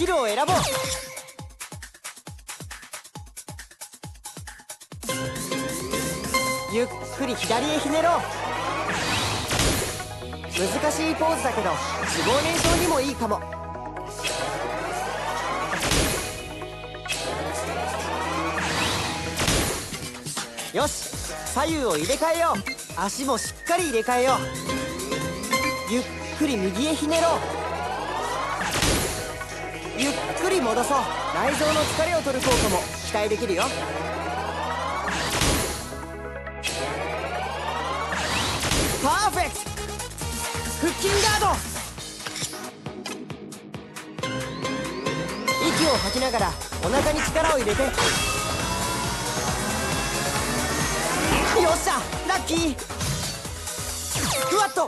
キルを選ぼう。ゆっくり左へひねろう。難しいポーズだけど脂肪燃焼にもいいかも。よし、左右を入れ替えよう。足もしっかり入れ替えよう。ゆっくり右へひねろう。ゆっくり戻そう。内臓の疲れを取る効果も期待できるよ。パーフェクト。腹筋ガード。息を吐きながらお腹に力を入れて。よっしゃ、ラッキー。スクワット。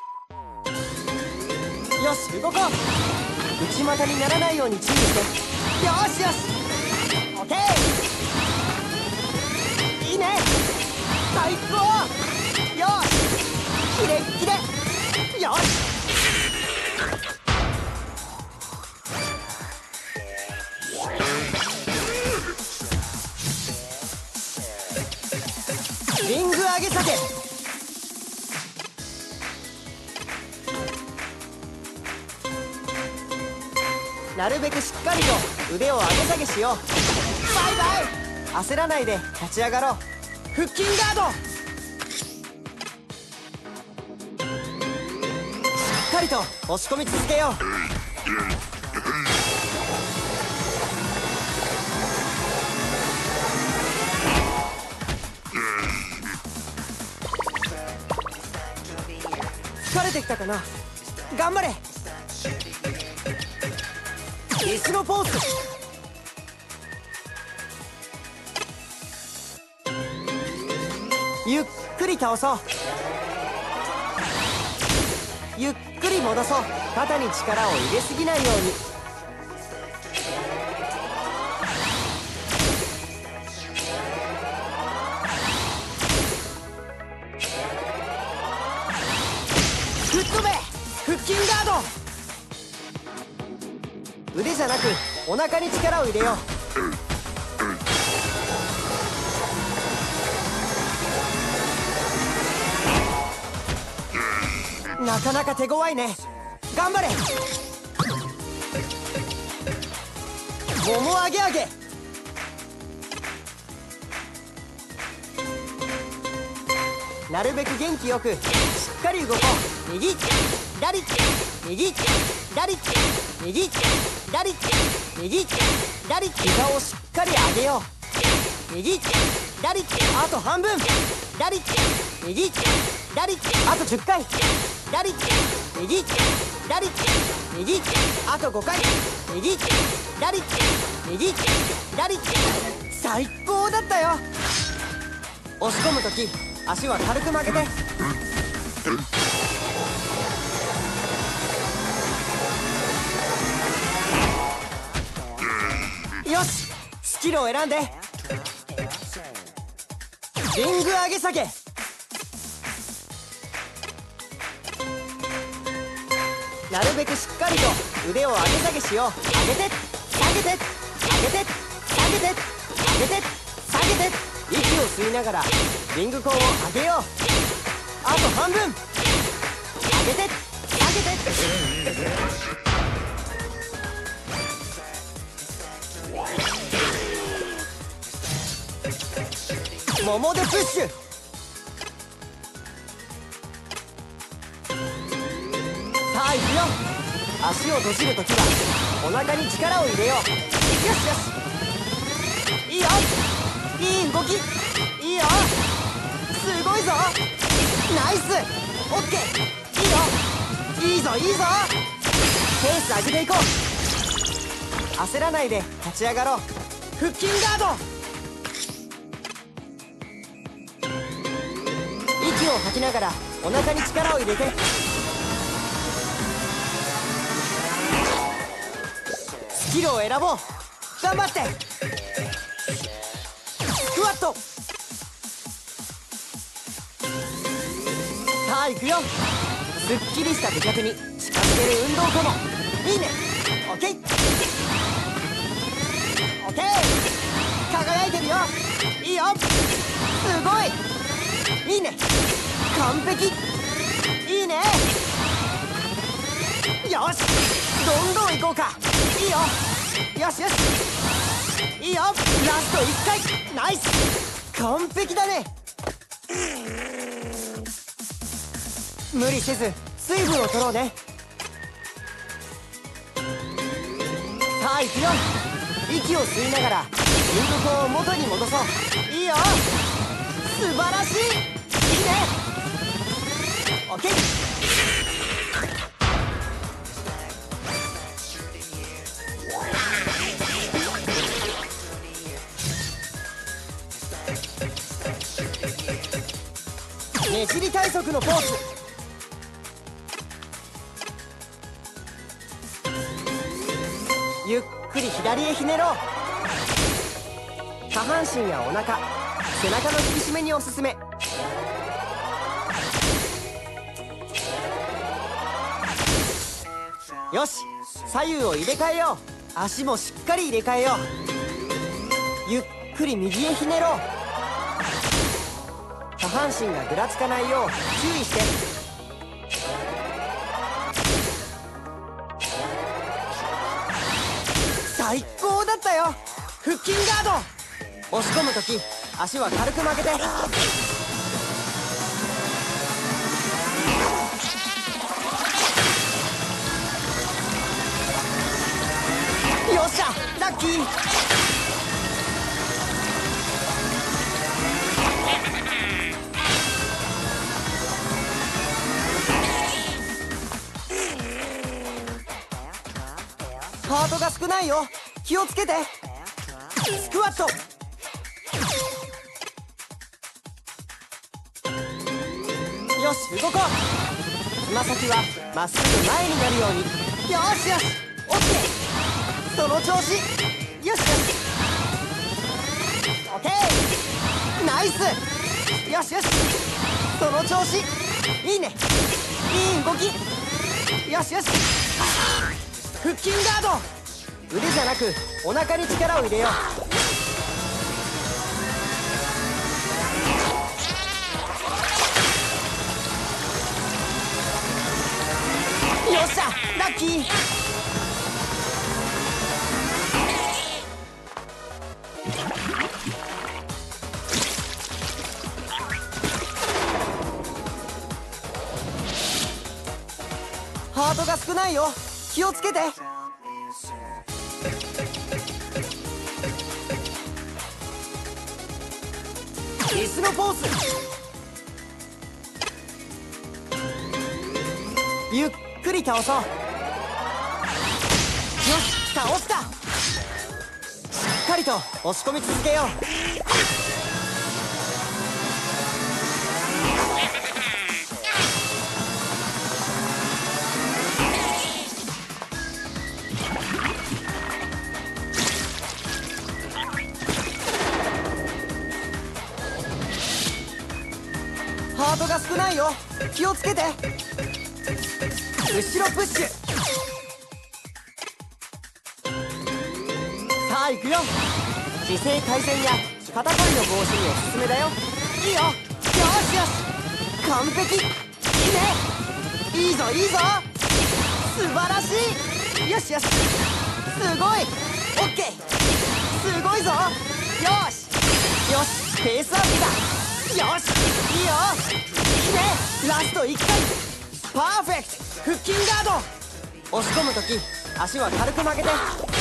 よし、動こう。内股にならないように注意して。よしよし、オッケー。いいね、最高。よし、キレッキレ。よし、リング上げ下げ。なるべくしっかりと腕を上げ下げしよう。バイバイ。焦らないで立ち上がろう。腹筋ガード。しっかりと押し込み続けよう。疲れてきたかな。頑張れ。椅子のポーズ。ゆっくり倒そう。ゆっくり戻そう。肩に力を入れすぎないように。吹っ飛べ。腹筋ガード。腕じゃなくお腹に力を入れよう。なかなか手強いね。頑張れ。もも上げ上げ。なるべく元気よくしっかり動こう。右左右左右左右左。膝をしっかり上げよう。右左、あと半分。左右左、あと10回。左右左右、あと5回。右左右左。最高だったよ。押し込むとき足は軽く曲げて。よし、スキルを選んで。リング上げ下げ。なるべくしっかりと腕を上げ下げしよう。上げて下げて上げて下げて上げて下げて。息を吸いながらリングコーンを上げよう。あと半分。上げて下げて。ももでプッシュ。さあ行くよ。足を閉じるときはお腹に力を入れよう。よしよし、いいよ。いい動き。いいよ。すごいぞ。ナイス。オッケー。いいよ。いいぞいいぞ。ペース上げていこう。焦らないで立ち上がろう。腹筋ガード。息を吐きながらお腹に力を入れて。スキルを選ぼう。頑張って。スクワット。さあ行くよ。すっきりした美脚に近づける運動かも。いいね。オッケー。 オッケー、輝いてるよ。いいよ、すごい、いいね、完璧、いいね。よし、どんどん行こうか。いいよ、よしよし、いいよ、ラスト1回、ナイス、完璧だね。無理せず水分を取ろうね。さあ行くよ。息を吸いながらリングコーンを元に戻そう。いいよ、素晴らしい、いいね。オッケー。ねじり体側のポーズ。ゆっくり左へひねろう。下半身やお腹、背中の引き締めにおすすめ。よし、左右を入れ替えよう。足もしっかり入れ替えよう。ゆっくり右へひねろう。下半身がぐらつかないよう注意して。最高だったよ。腹筋ガード。押し込むとき足は軽く曲げて。よっしゃ、ラッキー。ハートが少ないよ、気をつけて。スクワット。よし、動こう。つま先はまっすぐ前になるように。よしよし、オッケー、その調子。よしよし、オッケー、ナイス。よしよし、その調子、いいね、いい動き。よしよし、腹筋ガード。腕じゃなくお腹に力を入れよう。よっしゃ、ラッキー。ハートが少ないよ、気をつけて。椅子のポーズ。ゆっくり倒そう。よし、倒した。しっかりと押し込み続けよう。ハートが少ないよ、気をつけて。後ろプッシュ。さあ行くよ。姿勢改善や肩こりの防止におすすめだよ。いいよ、よしよし、完璧、いいね、いいぞいいぞ、素晴らしい。よしよし、すごい、オッケー、すごいぞ。よしよし、ペースアップだ。よし、いいよ、いいね、ラスト1回、パーフェクト。腹筋ガード。押し込むとき足は軽く曲げて。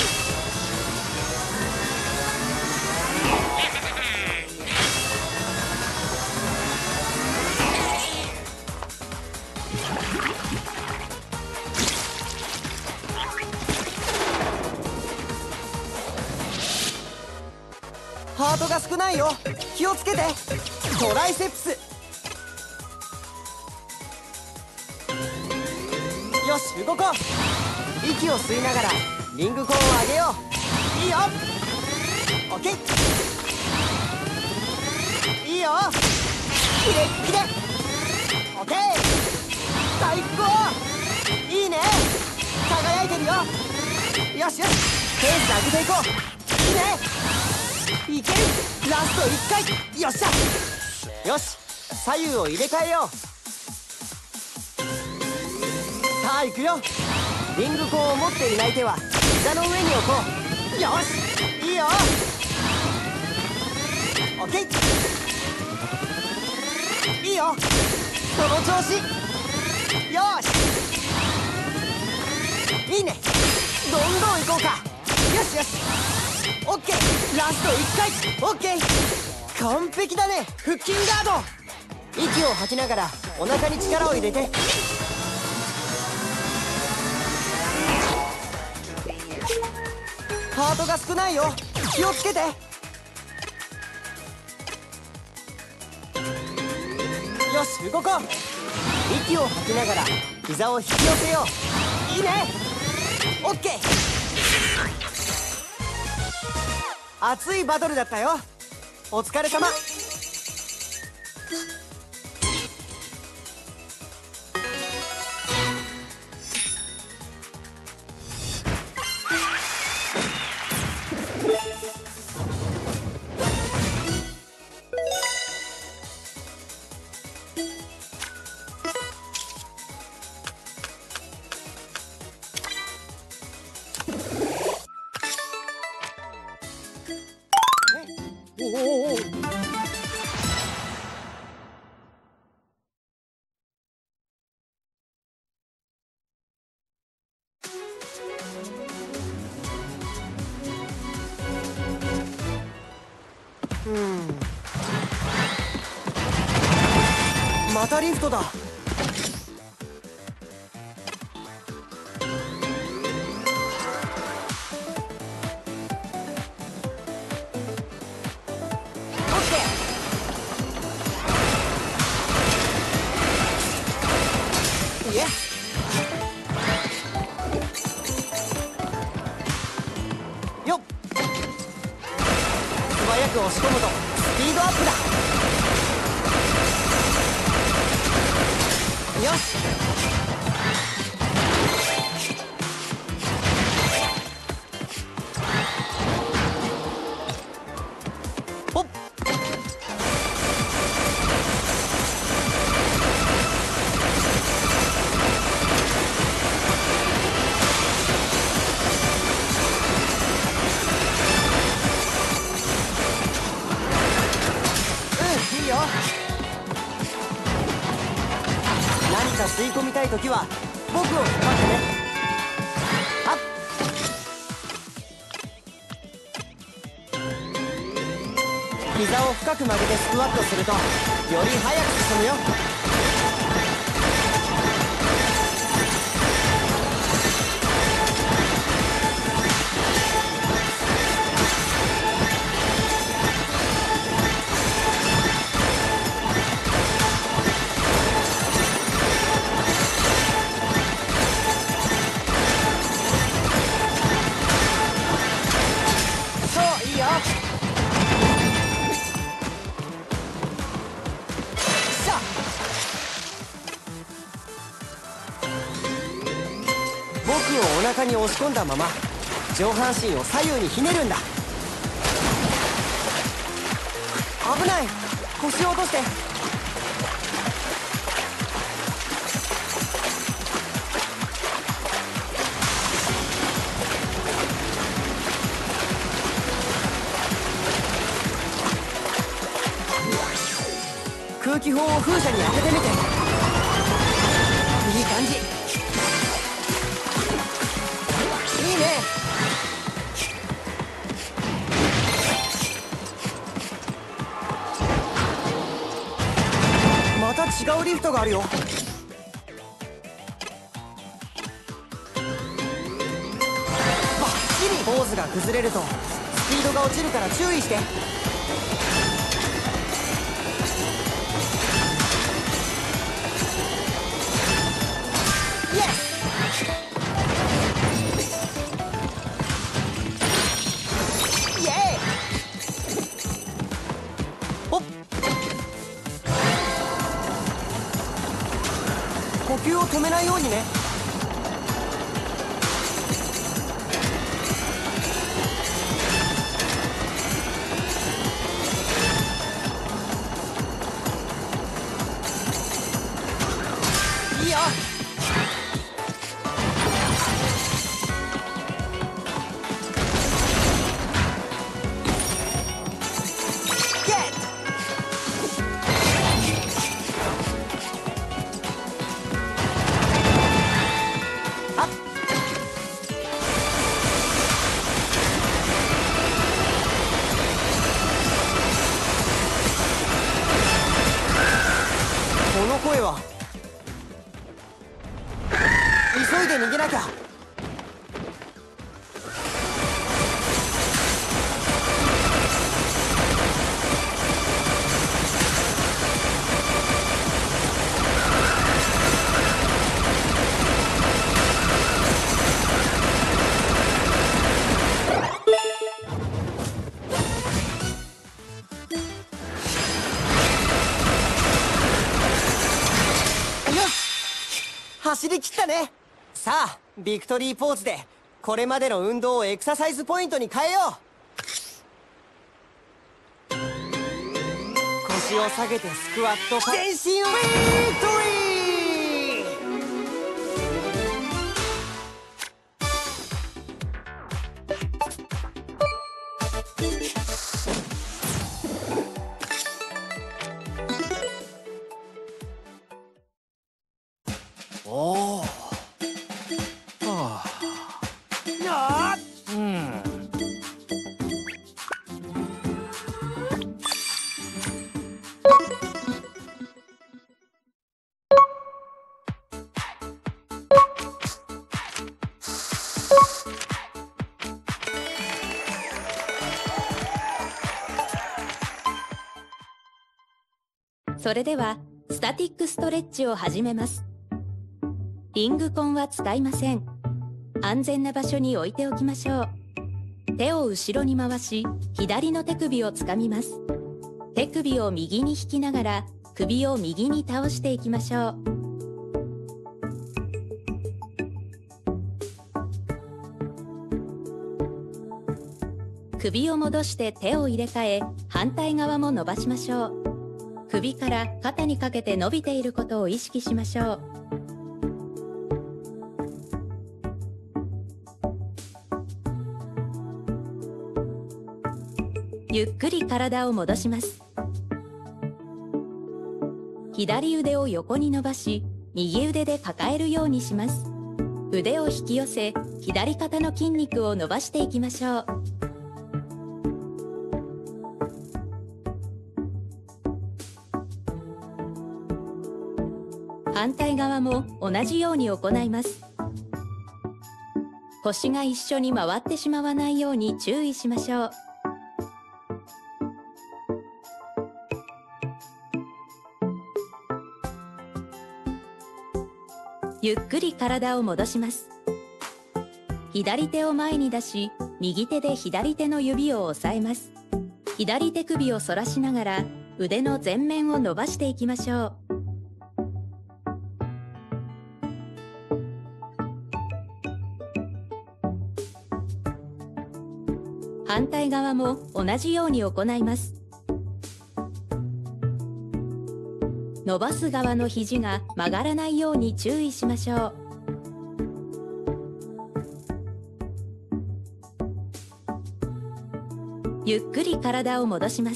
ハートが少ないよ、気をつけて。トライセプス。よし、動こう。息を吸いながらリングコーンを上げよう。いいよ、オッケー、いいよ、キレッキレ、オッケー、最高、いいね、輝いてるよ。よしよし、ペース上げていこう。いいね、 ね。いける。ラスト1回。よっしゃ。よし、左右を入れ替えよう。さあ行くよ。リングコンを持っていない手は膝の上に置こう。よし、いいよ。オッケー。いいよ、その調子。よし、いいね。どんどん行こうか。よしよし、オッケー。ラスト1回。オッケー、完璧だね。腹筋ガード。息を吐きながらお腹に力を入れて。ハートが少ないよ、気をつけて。よし、動こう。息を吐きながら膝を引き寄せよう。いいね。オッケー。熱いバトルだったよ。お疲れ様。またリフトだ。よっ、素早く押し込むとスピードアップだ。よし、ほっ。いいよ。何か吸い込みたいときは僕を引っ張ってね。はっ。膝を深く曲げてスクワットするとより速く進むよ。僕をお腹に押し込んだまま上半身を左右にひねるんだ。危ない、腰を落として。空気砲を風車に当ててみて。いい感じ。いいね。また違うリフトがあるよ。バッチリ。ポーズが崩れるとスピードが落ちるから注意して。呼吸を止めないようにね。 いわ。急いで逃げなきゃ。走り切ったね。さあビクトリーポーズでこれまでの運動をエクササイズポイントに変えよう。腰を下げてスクワット、全身ビクトリー。 おお。はあ。うん。 それではスタティックストレッチを始めます。リングコンは使いません。安全な場所に置いておきましょう。手を後ろに回し、左の手首をつかみます。手首を右に引きながら、首を右に倒していきましょう。首を戻して手を入れ替え、反対側も伸ばしましょう。首から肩にかけて伸びていることを意識しましょう。ゆっくり体を戻します。左腕を横に伸ばし、右腕で抱えるようにします。腕を引き寄せ、左肩の筋肉を伸ばしていきましょう。反対側も同じように行います。腰が一緒に回ってしまわないように注意しましょう。ゆっくり体を戻します。左手を前に出し、右手で左手の指を押さえます。左手首を反らしながら腕の前面を伸ばしていきましょう。反対側も同じように行います。伸ばす側の肘が曲がらないように注意しましょう。ゆっくり体を戻します。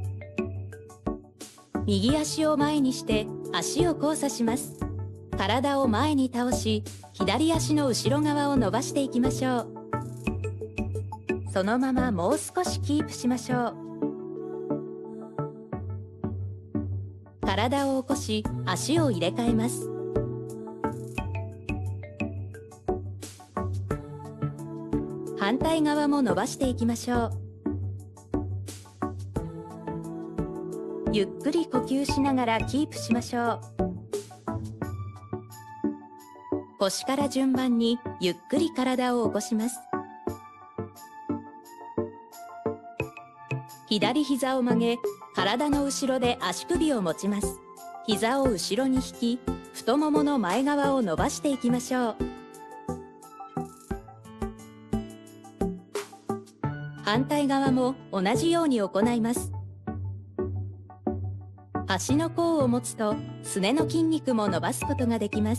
右足を前にして足を交差します。体を前に倒し、左足の後ろ側を伸ばしていきましょう。そのままもう少しキープしましょう。体を起こし、足を入れ替えます。反対側も伸ばしていきましょう。ゆっくり呼吸しながらキープしましょう。腰から順番にゆっくり体を起こします。左膝を曲げ、体の後ろで足首を持ちます。膝を後ろに引き、太ももの前側を伸ばしていきましょう。反対側も同じように行います。足の甲を持つと、すねの筋肉も伸ばすことができます。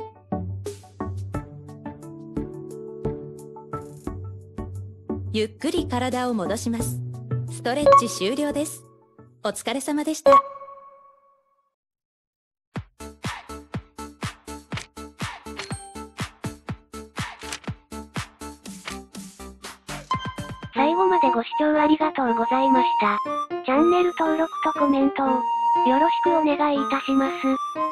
ゆっくり体を戻します。ストレッチ終了です。お疲れ様でした。 最後までご視聴ありがとうございました。チャンネル登録とコメントをよろしくお願いいたします。